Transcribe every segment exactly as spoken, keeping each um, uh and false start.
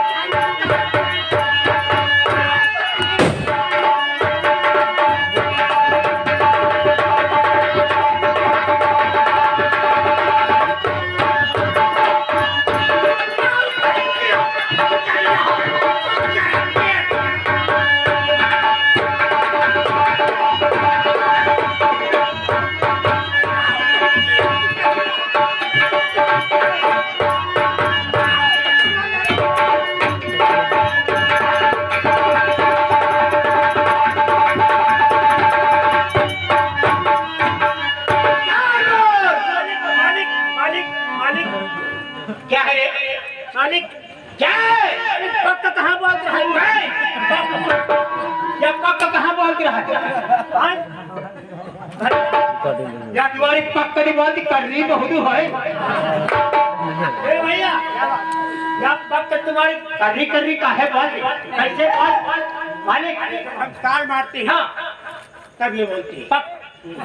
या तुम्हारी पक्का बात कर रही बहुत है भैया, या पक्का तुम्हारी कर रही कर रही का है बात कैसे बात मालिक हम ताल मारते हैं तब ये बोलती है पक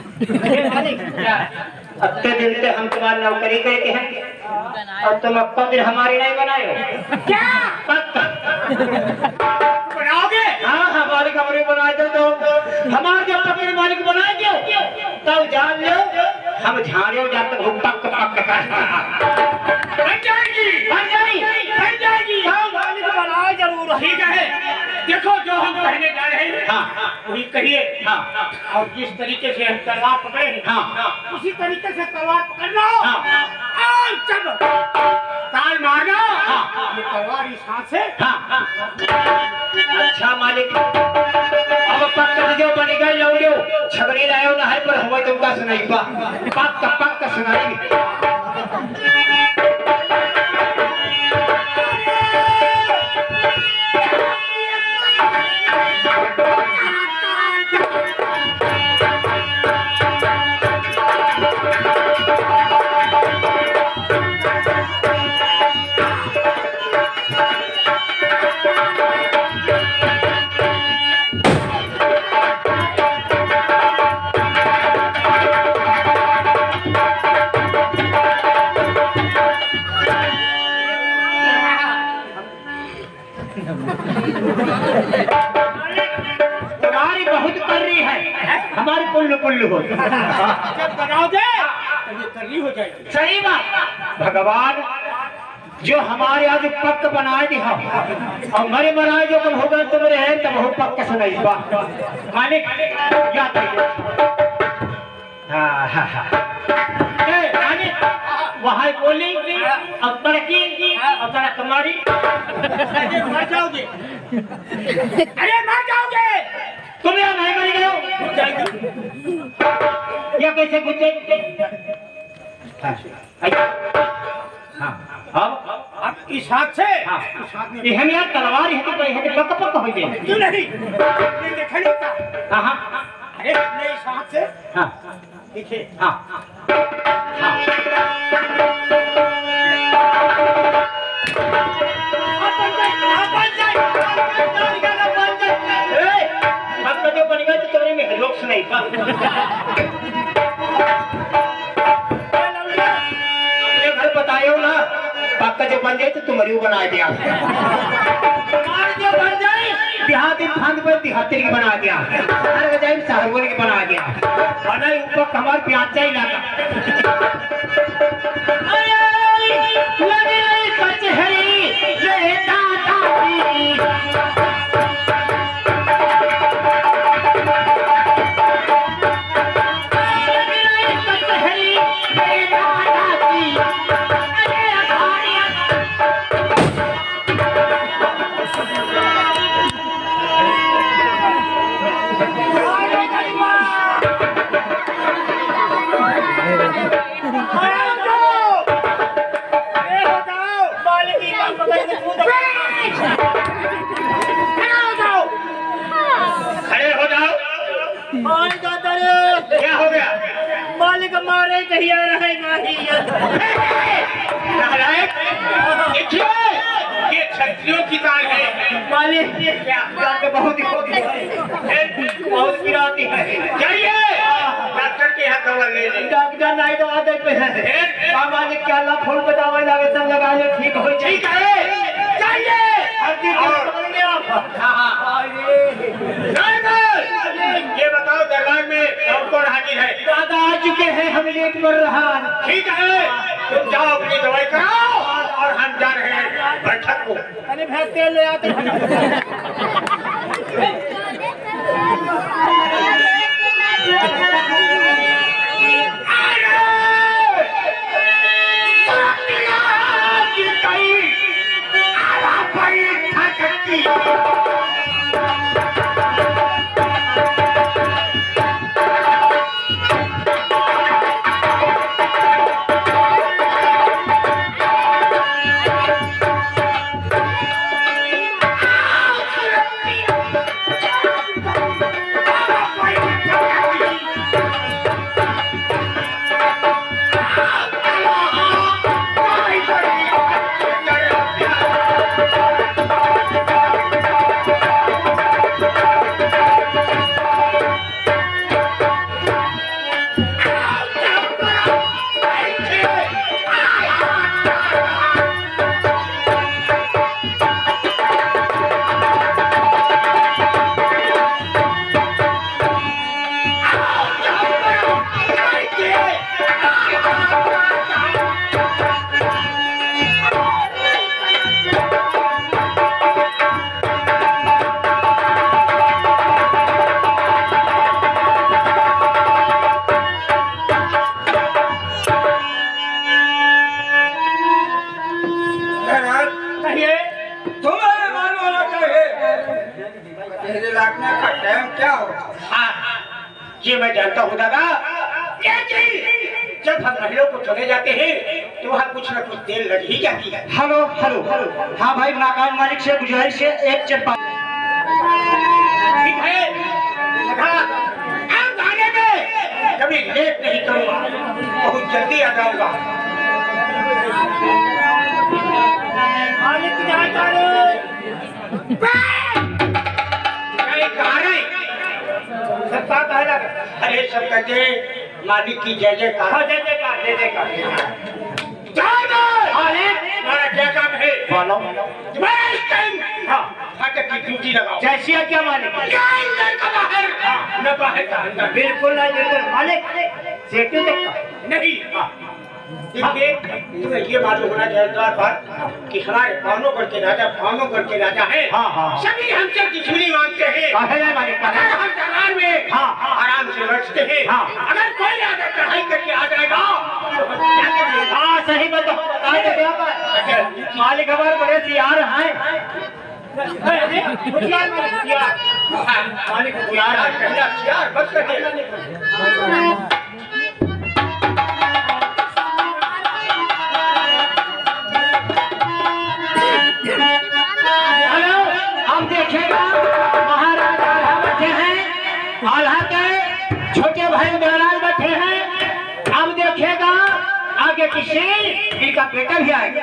अत्ते दिन से हम तुम्हारी नौकरी करके हैं और तुम अब दिन हमारी नहीं बनाए क्या पक्का बनाओगे? हाँ हमारी कमरे बनाए दो तो हमारे जब पकड़ मालिक बनाए दो तब जान लो हम झाड़ियों जाते हो पक पक बन जाएगी बन जाएगी बन जाएगी हाँ मालिक बनाए जरूर ठीक है। देखो जो हम कहने जा रहे हैं हाँ वही कहिए हाँ और जिस तरीके से हम तलवार पकड़े हैं हाँ उसी तरीके से तलवार पकड़ना हाँ और जब ताल मारना हाँ ये तलवार इस हाथ से हाँ अच्छा मालिक अब पक्का जो बन गए लौड़ो झगड़े लायो ना है पर हमें तुमका सुनाई बा पक्का पक्का सुनाई तुम्हारी बहुत कर रही है हमारी पुल्लू पुल्लू हो जब बनाओगे तो ये करनी हो जाएगी सही बात भगवान जो हमारे आज पक्क बनाए दिखा और मरे बनाए जो कब होगा तो मेरे हैं तब हो पक्का सुनाई बात मालिक याद हाँ हाँ हाँ वहाँ बोली अब तड़की अब तड़क तुम्हारी मर जाओगे अरे मर जाओगे तुम यहाँ नहीं मर गए या कैसे गुज हाँ अब अब इस हाथ से हाँ ये हम यार तलवार है कि है कि पक पक हो गए क्यों नहीं ये देखा नहीं था हाँ हाँ अरे नहीं इस हाथ से हाँ देखिए हाँ हाँ जो बन गया तो तुम्हारे में लोग सुनाई अपने घर बताए हो ना पक्का जो बन जाए तो तुम्हारी बना दिया जो बन जाए देहाती फांद पर देहाती की बना दिया हर जाए साहबों की बना दिया बना ऊपर हमारे प्याचा ही लगा क्या हो गया मालिक मारे कहीं आ रहा है ये छत्रियों की तार है मालिक क्या तो बहुत ही बहुत गिराती है जाइए डॉक्टर के यहाँ दवा ले लीजिए डॉक्टर नहीं तो आते पे है मालिक क्या ला फूल बतावा लगे सब लगा ले ठीक हो ठीक है जाइए ये बताओ दरबार में कौन कौन हाजिर है? दादा आ चुके हैं, हम लेट कर रहा। ठीक है, तुम जाओ अपनी दवाई कराओ और हम जा रहे हैं बैठक को। अरे भाई तेल ले आते क्या हो? हाँ, ये मैं जानता हूँ दादा। जब हम महिलों को चले जाते हैं तो वहाँ कुछ न कुछ देर लग ही जाती है। Hello hello hello. हाँ भाई, मकान मालिक से गुजारिश है, एक चप्पा। ठीक है, आप आने में कभी लेट नहीं करूँगा, बहुत जल्दी आ जाऊँगा। मालिक कहाँ जा रहे? अरे सब कहते मालिक की जय जयकार, जय जयकार, जय जयकार। तुम्हारा क्या काम है? बोलो। तुम्हारा इस टाइम फाटक की ड्यूटी लगाओ। जैसिया क्या मालिक? बाहर न बाहर। बिल्कुल नहीं, बिल्कुल मालिक। सेक्टर तक नहीं। देखिए, तुम्हें ये मालूम होना चाहिए द्वार पर कि हमारे भावनों के राजा भावनों के राजा है। हाँ हाँ। सभी हमसे दुश्मनी मांगते हैं। अगर हम दरबार में हाँ आराम से बैठते हैं, हाँ अगर कोई आगे चढ़ाई करके आ जाएगा तो हाँ सही बात बता दे। मालिक हमारे बड़े सियार हैं। मालिक सियार बस कर। देखेगा महाराज आल्हा बैठे हैं, आल्हा के छोटे भाई महाराज बैठे हैं। अब देखेगा आगे किसी इनका बेटा भी आएगा।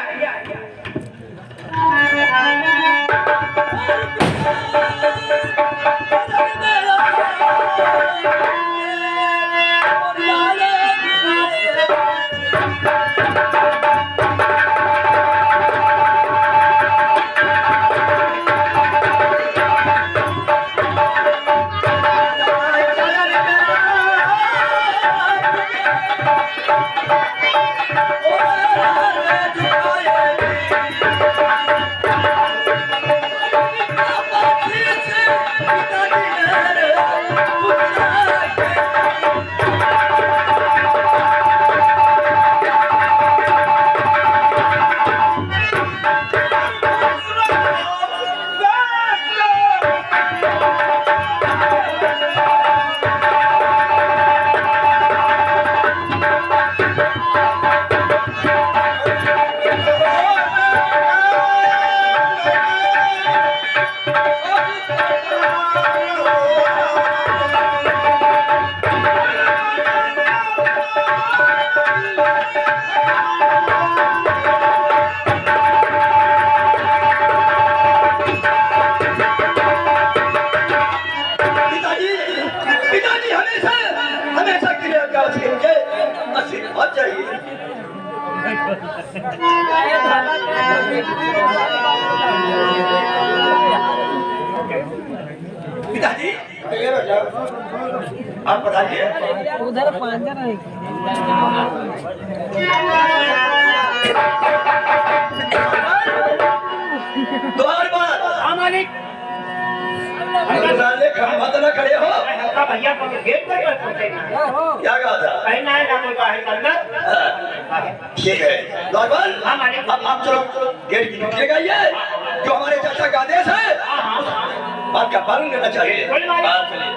आप बताइए उधर पांच जन है। द्वार पर हाँ मालिक। नाले खंभा तो न खड़े हो भैया को गेट तक पहुंचे ना। क्या कहा था कहना है ना कोई बाहर करना। ठीक है द्वार पर हाँ मालिक। अब आप चलो गेट की ड्यूटी लगाइए जो हमारे चाचा का आदेश है बात का पालन करना चाहिए। बात चलिए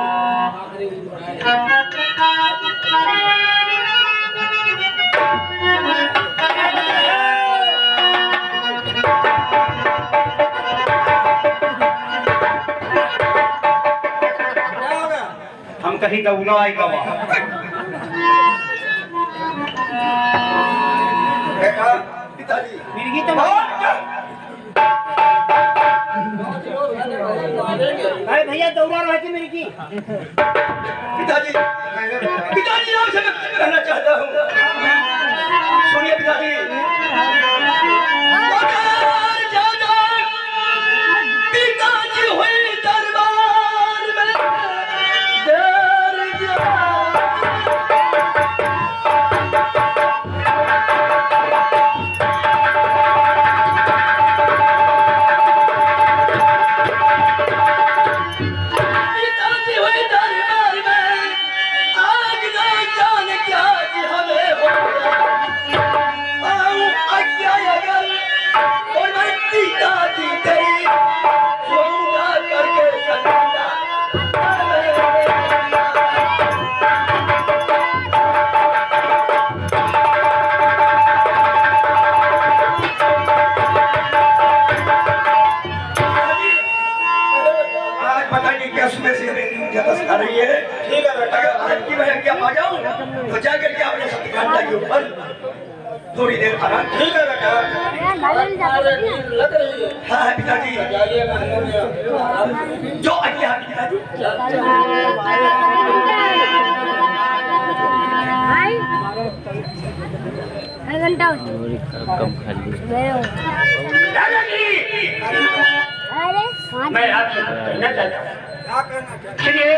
हम कहीं दौड़ा आई गवा पिताजी मिर्गी तो अरे भैया दौड़ा रहे थे मिर्गी। पिताजी पिताजी आपसे मैं कहना चाहता हूँ सुनिए पिताजी पिताजी हुई दरबार में देर जा रही है ठीक है बेटा आज की मैं क्या आ जाऊं तो जाकर के अपने सत्य घंटा के ऊपर थोड़ी देर आराम ठीक है बेटा हाँ पिताजी जो आज्ञा पिताजी घंटा कम खाली अरे मैं आपसे कहना चाहता हूँ सुनिए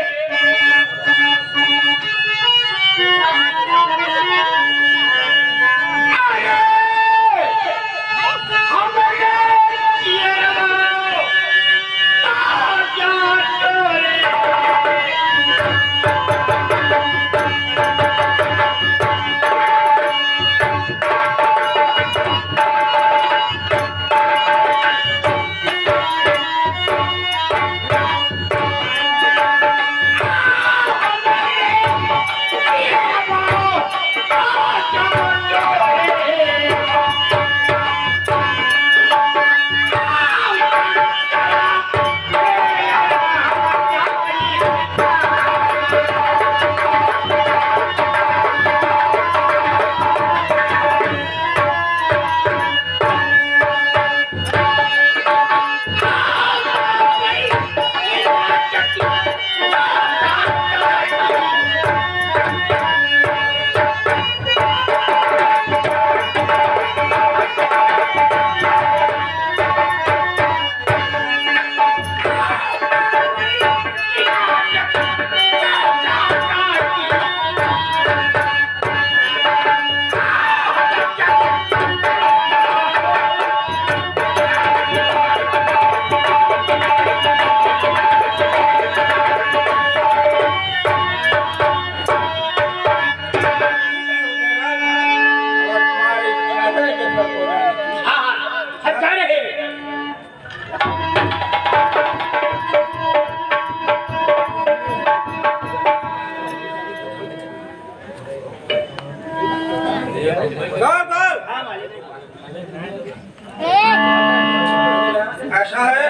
ऐसा है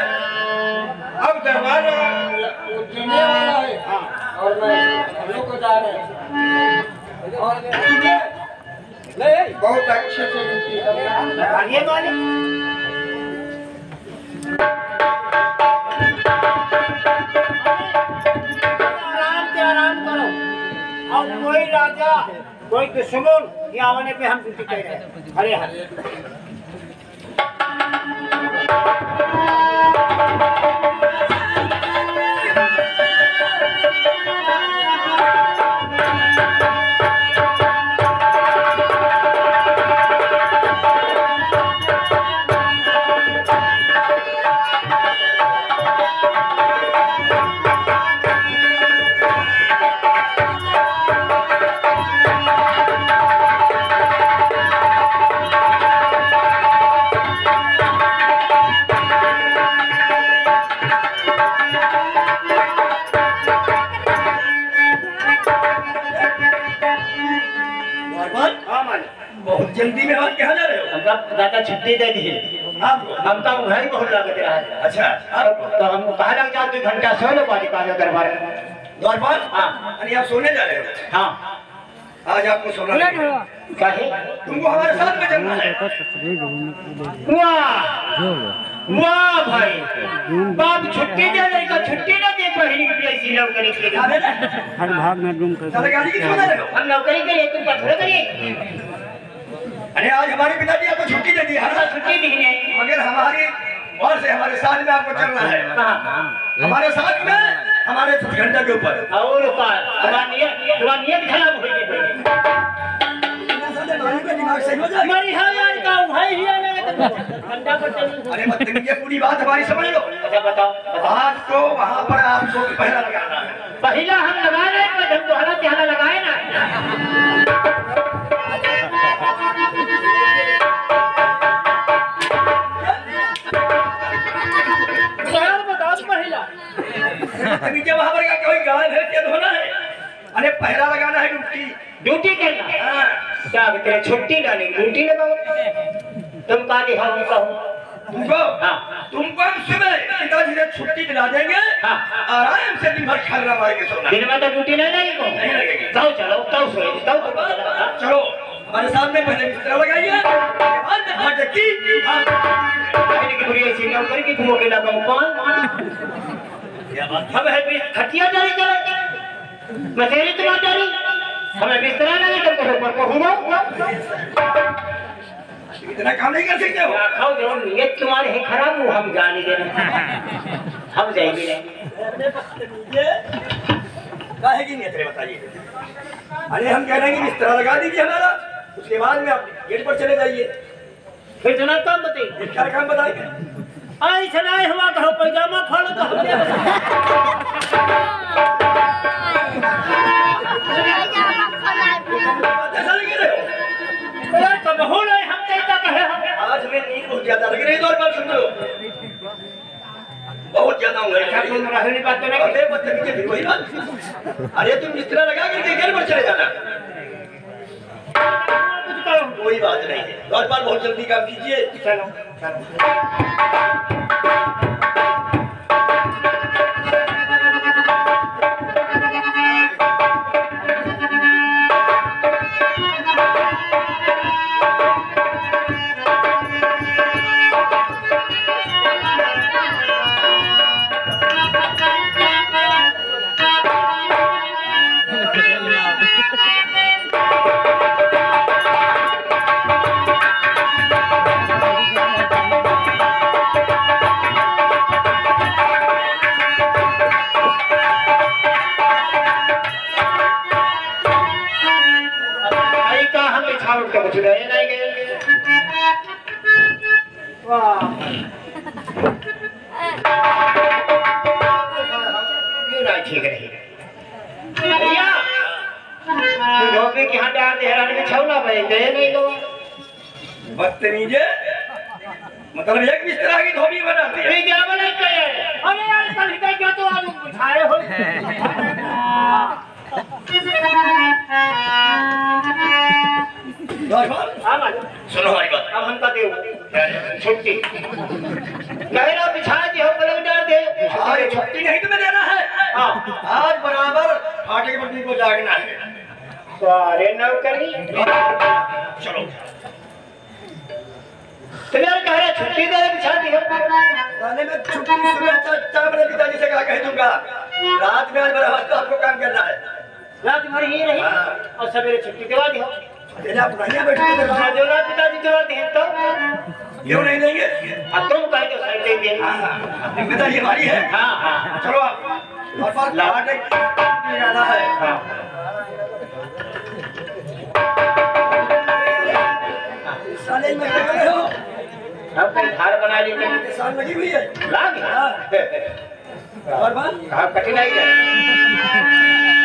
अब दरबार उठने वाला है और मैं हम लोग को जा रहे हैं और नहीं बहुत अच्छे से ड्यूटी कर रहा है आइए मालिक आराम से आराम करो और कोई राजा कोई दुश्मन ये आने पे हम ड्यूटी कर रहे हैं हरे हरे दादा छुट्टी दे दी आपको हमका उन्हें बहुत लग रहा है। अच्छा आप तो हम कहा लग जाओ दो घंटा सो लो पानी का दरबार द्वार पर हाँ यानी आप सोने जा रहे हो। हाँ आज आपको सोना नहीं है। कहे तुमको हमारे साथ में चलना है। वाह वाह भाई बाप छुट्टी दे रही का छुट्टी ना दे पहली की ऐसी नौकरी के लिए हर भाग में रूम कर चले गाड़ी की क्यों दे रहे हो? हम नौकरी करिए तुम पत्थर करिए अरे आज हमारे पिताजी आपको छुट्टी दे दी है हमारा छुट्टी दी है मगर हमारी और से हमारे साथ में आपको चलना है। हमारे साथ में हमारे घंटा के ऊपर और तुम्हारी नियत तुम्हारी नियत खराब हो गई दिमाग सही हो जाएगा। हमारी हाँ यार का भाई ही आने का घंटा पर चल अरे मत ये पूरी बात हमारी समझ लो। अच्छा बताओ आज को वहाँ पर आपको पहला लगाना है। पहला हम लगा रहे हैं हम तो हालत यहाँ लगाए ना बताओ पहला नीचे वहाँ पर क्या कोई गाय है क्या धोना है? अरे पहला लगाना है ड्यूटी। ड्यूटी करना है हाँ। क्या तेरे छुट्टी डाली ड्यूटी लगाओ तुम कहा कि हाँ उनका हूँ तुमको हाँ तुमको हम सुबह पिताजी से छुट्टी दिला देंगे। हाँ। आराम से दिन भर खाना मार के सोना। दिन में तो ड्यूटी नहीं लगेगी नहीं लगेगी। तो चलो तो सोए तो चलो हमारे सामने पहले बिस्तर लगाइए बाद में भटकी पहले की बुरी ऐसी नौकरी की तुम अकेला गाँव कौन हम है भी खटिया डाली चले मसेरी तुम डाली हमें बिस्तरा लगे तुम करो पर को हुआ इतना काम नहीं कर सकते हो। खाओ जो नियत तुम्हारे है खराब वो हम जाने देना हम जाएंगे नहीं काहे की नहीं तेरे बताइए। अरे हम कह रहे हैं कि बिस्तर लगा दीजिए हमारा उसके बाद में आप गेट पर चले जाइए। फिर जना काम बताइए क्या काम बताइए? आई चलाए हुआ कहो पैजामा खोलो तो हम ऐसा लगे रहे हो? तब हो रहे हम कैसा कहे हम आज हमें नींद बहुत ज्यादा लग रही है। और बात सुन लो बहुत ज्यादा हूँ तुम रहने बात तो नहीं अरे बदतमीजी फिर वही बात। अरे तुम बिस्तरा लगा करके गेट पर चले जाना कुछ करो कोई बात नहीं है। और बार बहुत जल्दी काम कीजिए। चलो चलो बदतमीजे मतलब एक बिस्तरा की धोबी बना दिया। ये क्या बना के अरे यार कल ही क्या तो आज बुझाए हो हां मालूम सुनो हमारी बात। अब हमका दे छुट्टी कहना बिछा दे हो पलंग डाल दे आज छुट्टी नहीं तुम्हें देना है। हां आज बराबर फाटे के बत्ती को जागना है। सारे नौकरी चलो तुम्हारे कह रहे छुट्टी दे बिछा दी हो थाने में छुट्टी सुबह चार बजे पिताजी से कहा कह दूंगा रात में आज बराबर तो आपको काम करना है। रात तुम्हारी ही रही और सवेरे छुट्टी दिवा दी हो तेरा पुरानिया बैठे जो ना पिताजी दिवा दी तो क्यों नहीं देंगे? अब तुम कहे तो साइड दे दिए पिताजी हमारी है। हाँ हाँ चलो आप और बात लाने जाना है। हाँ साले में क्या कर रहे हो? हम कहीं घर बना लीजिए साल लगी हुई है। लाग और बात कहाँ कठिनाई है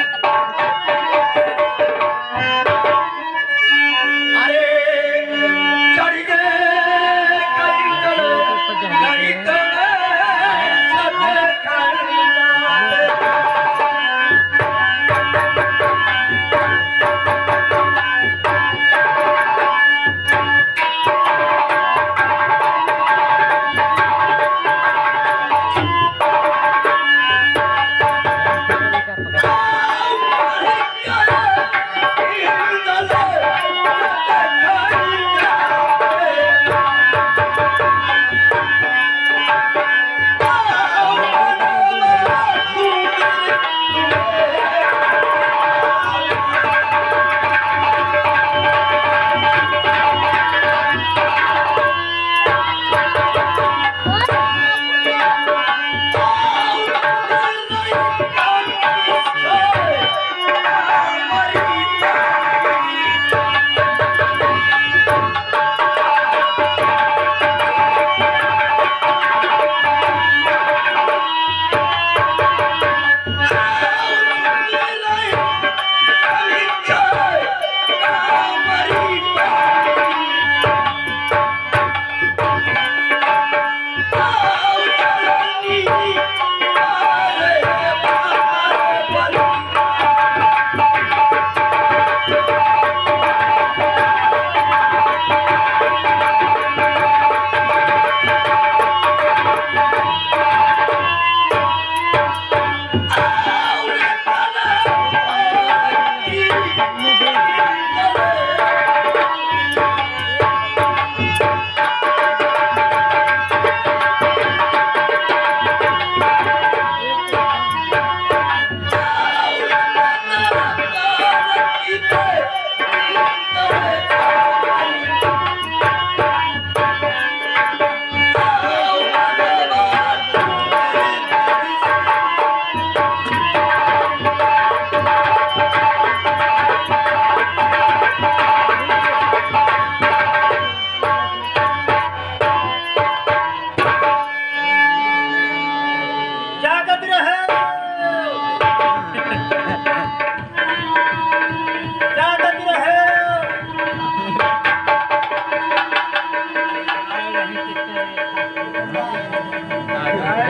अरे चढ़ गए कहीं चलो कहीं चलो सब खरीदा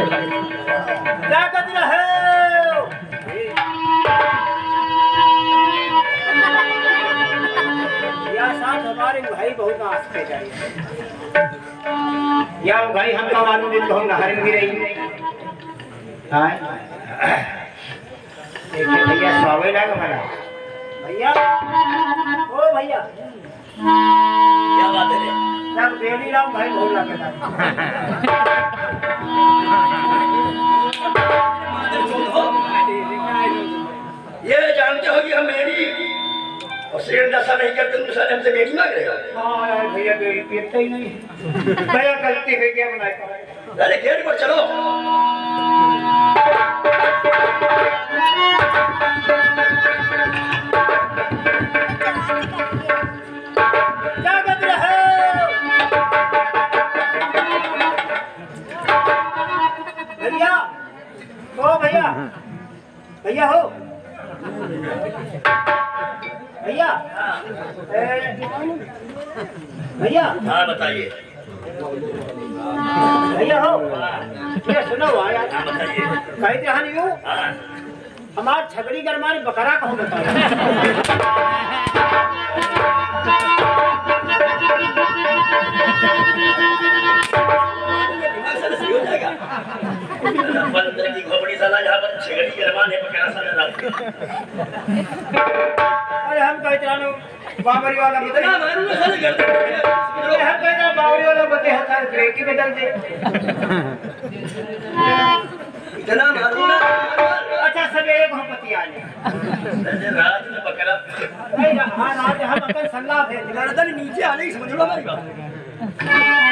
क्या कर रहे हो? या साथ हमारे भाई बहुत आस पे जाए या भाई हम तो मालूम दिन तो हम नहर में रही हाँ देखिए भैया स्वावे लगा हमारा भैया ओ भैया क्या बात है सब बेली राम भाई बोल रहा ये जानते हो कि हम मेरी और शेर नशा नहीं करते दूसरा हमसे मेरी मांग रहे हो। हाँ यार भैया बेली पीते ही नहीं भैया गलती है क्या बनाए अरे गेट पर चलो क्या कर रहे हो भैया ओ भैया भैया हो भैया भैया हाँ बताइए भैया हो ये सुनो यार बताइए कहीं जहाँ नहीं हो हमार छगड़ी गरमानी बकरा कहूँ बताओ हो जाएगा बंदर की घोपड़ी साला जहाँ पर छगड़ी गरमान है पकड़ा सा अरे हम कहते हैं बाबरी वाला इतना मारूंगा साले घर अरे हम कहते हैं बाबरी वाला बते हैं सारे ब्रेक ही बदल दे इतना मारूंगा अच्छा सवेरे को हम पति आ जाए रात में पकड़ा नहीं हाँ रात हम अपन सलाह भेज गर्दन नीचे आने की समझ लो हमारी बात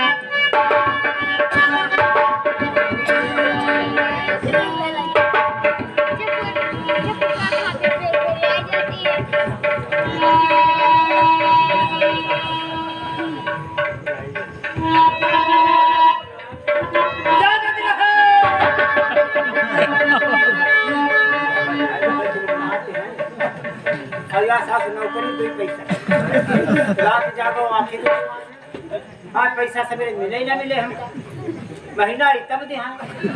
नौकरी कोई पैसा रात जागो आखिर आज पैसा सवेरे मिले ना मिले हमको महीना तब ध्यान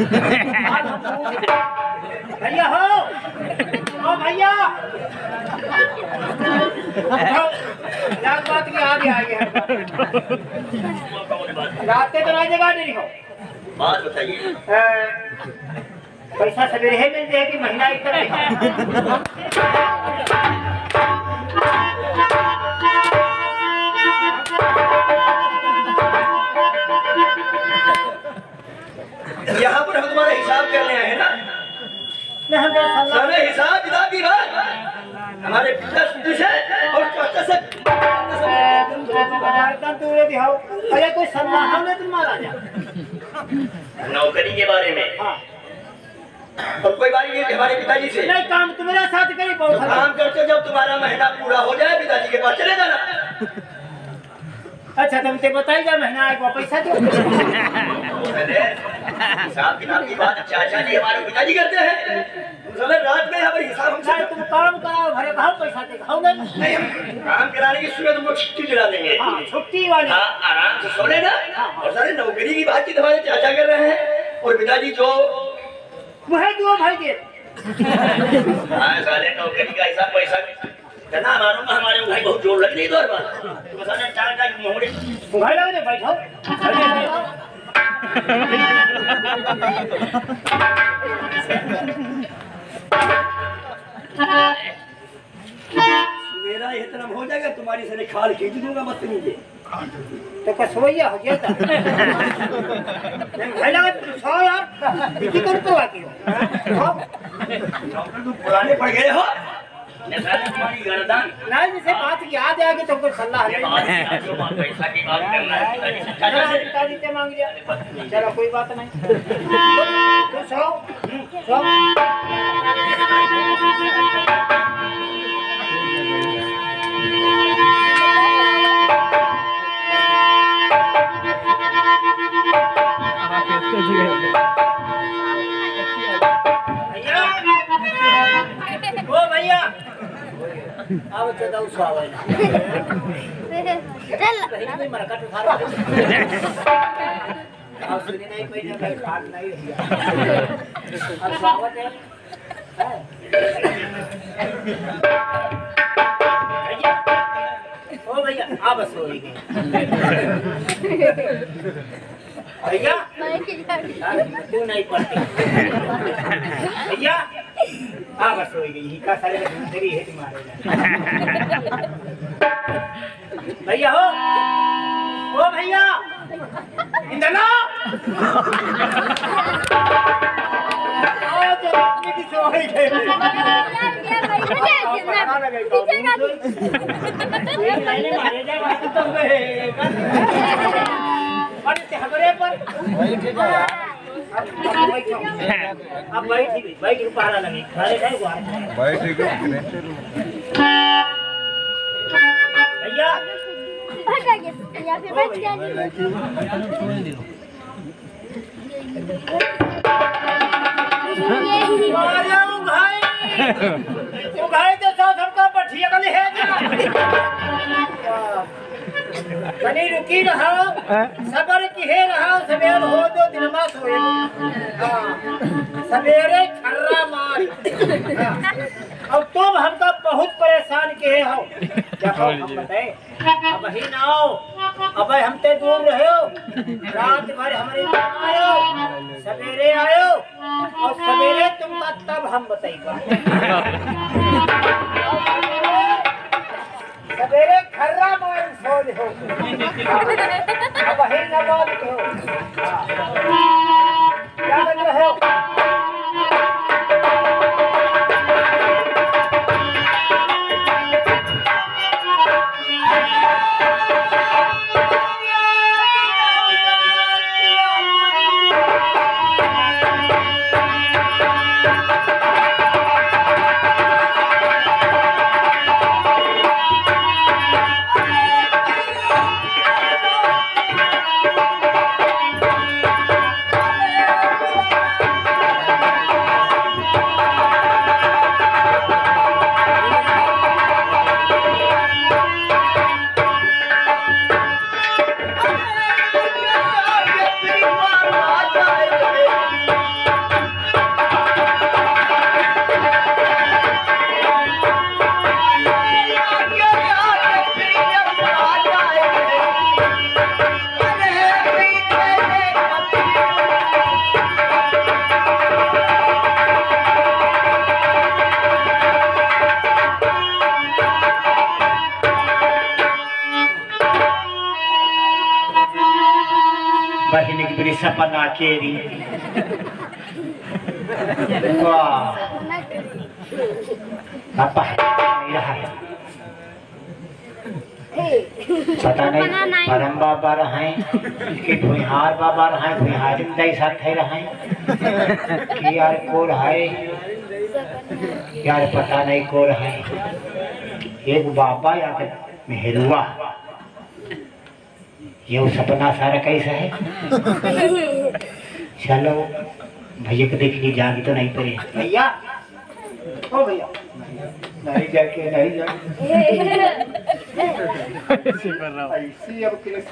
भैया हो ओ भैया बात की आगे आगे रात तो ना जगह नहीं हो बात बताइए पैसा सवेरे ही मिल जाएगी महीना तब यहाँ पर हम तुम्हारा हिसाब करने आए हैं ना सारे हिसाब किताब की बात हमारे पिता से और चाचा से अरे कोई सलाह में तुम्हारा नौकरी के बारे में हाँ और कोई बात नहीं हमारे पिताजी से नहीं काम तुम्हारा साथ करी बहुत काम करते जब तुम्हारा महीना पूरा हो जाए पिताजी के पास चले जाना अच्छा तुम ते बताइए महीना आएगा पैसा दो हिसाब किताब की बात चाचा जी हमारे पिताजी करते हैं समय रात में यहाँ पर हिसाब हमसे तुम काम कराओ भरे खाओ पैसा दे खाओ नहीं काम कराने की सूरत तुमको छुट्टी दिला देंगे हाँ छुट्टी वाली हाँ आराम से सो लेना और सारे नौकरी की बातचीत हमारे चाचा कर रहे हैं और पिताजी जो वही दो भाई दे हाँ साले नौकरी का हिसाब पैसा कहना मारूंगा हमारे भाई बहुत जोर लग नहीं दो तो साले चार चार मोहरे भाई लगे बैठो मेरा इतना हो जाएगा तुम्हारी सारे खाल खींच दूंगा मत नीचे तो कसवैया हो गया था भाई लगे सो यार बिजी कर तो आती हो तुम पुराने पड़ गए हो तुम्हारी गर्दन नहीं जैसे बात याद आ गई तो कोई सलाह नहीं पैसा की बात करना है चाचा से पिताजी से मांग लिया चलो कोई बात नहीं तो सो सो ओ भैया अब तो दो सौ आवे ना चल कोई मरकट उठा अब सुनी नहीं कोई जगह खाट नहीं रही अब स्वागत है भैया ओ भैया आप बस हो गई भैया तू नहीं पढ़ती भैया हाँ बस हो गई ही का सारे तेरी है तुम्हारे भैया हो ओ भैया इंदला ओ तो की सोई गई लाइन मारे जाए तो अरे ते हमरे पर अब बैठ गई बैठ के पारा लगी खड़े नहीं हुआ बैठ गए भैया बैठ गए या फिर बैठ गया अरे भाई वो भाई तो साथ हमका पठिया का ले है कनी रुकी रहा सबर की है रहा सवेर हो दो दिन में सोए हां सवेरे खर्रा मार अब तुम हमका बहुत परेशान के हो जब हम बताए अब ही ना आओ अब हम ते दूर रहो रात भर हमारे आयो सवेरे आयो और सवेरे तुमका तब हम बताएगा सवेरे खर्रा मार सो हो अब ही ना बात हो क्या कर रहे हो बहिनी की बड़ी सपना केरी वाह पापा नहीं रहा पता नहीं परम बाबा रहे कि भुइहार बाबा रहे भुइहारी में दई साथ है रहे कि यार को रहे यार पता नहीं को रहे एक बाबा या मेहरुआ ये सपना सारा कैसा है चलो भैया को देख ली जागी तो नहीं पड़े भैया ओ भैया नहीं जाके नहीं जाके ऐसी अब किस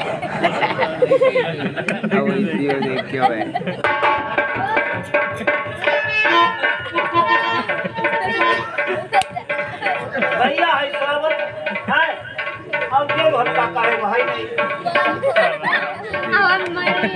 वीडियो देख के भाई भैया है सावन है अब ये घर का काहे भाई नहीं अब मर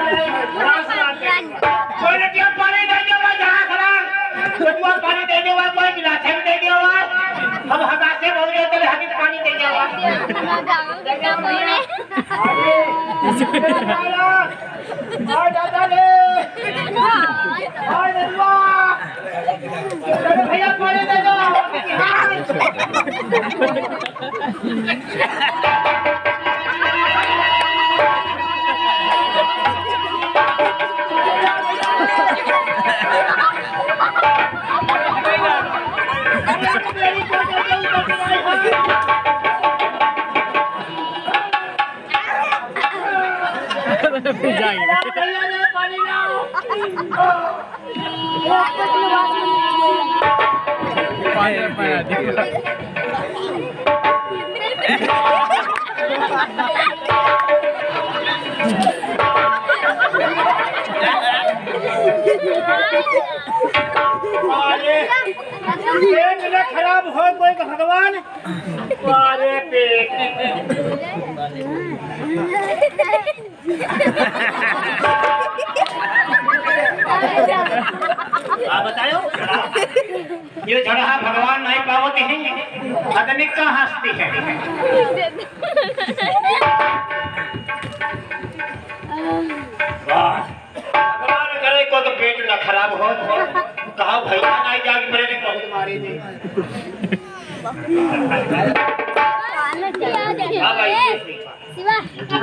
पानी देने वाला से बोल गया तो हाथी पानी दे जाओ और दादा ले और नंदा भैया पानी दे दो पेट न खराब हो कोई भगवान अरे पेट आप बताओ ये झड़हा भगवान नहीं पावत है आदमी का हंसती है भगवान करे को तो पेट न खराब हो कहा भैया नहीं जाके मेरे बहुत मारी थी शिवा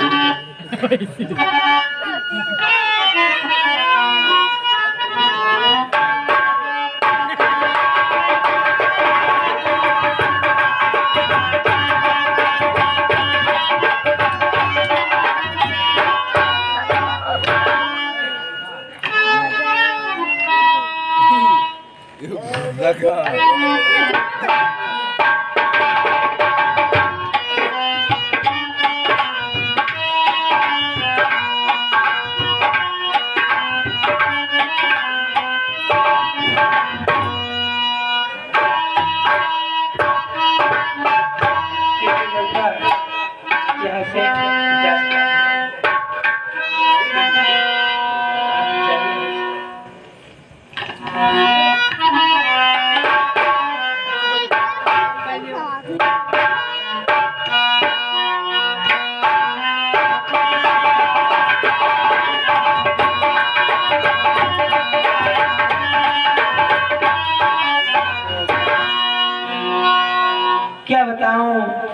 क्या बताऊं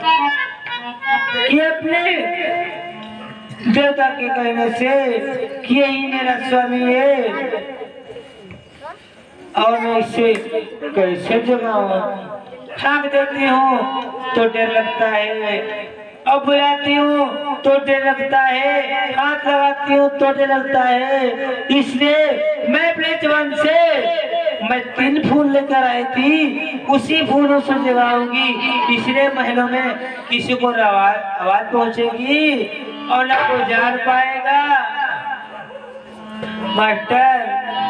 कि अपने देवता के कहने से कि यही मेरा स्वामी है और मैं इसे कैसे जगाऊं। ठाक देती हूँ तो डर लगता है और बुलाती हूँ तो डर लगता है, हाथ लगाती हूँ तो डर लगता है। इसलिए मैं अपने जवान से मैं तीन फूल लेकर आई थी, उसी फूलों से जगाऊंगी। इसलिए महलों में किसी को आवाज आवाज पहुंचेगी और ना कोई जान पाएगा। मास्टर